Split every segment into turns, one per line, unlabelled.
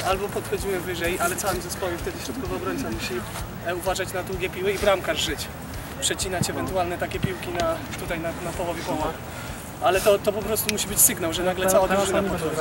albo podchodzimy wyżej, ale całym zespołem wtedy środkowy obrońca musi uważać na długie piły i bramkarz żyć. Przecinać ewentualne takie piłki tutaj na połowie pola. Ale to po prostu musi być sygnał, że nagle cała drużyna podchodzi.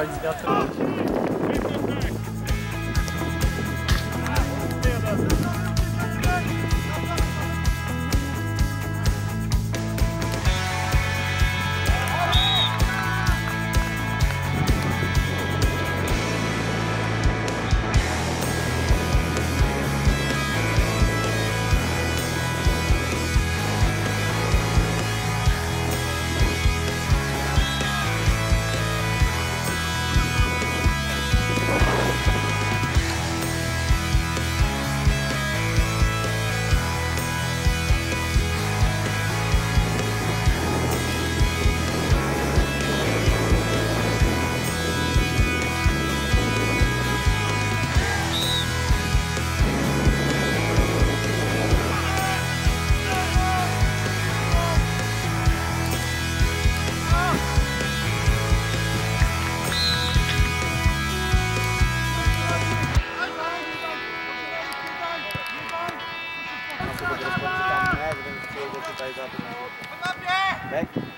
Okay?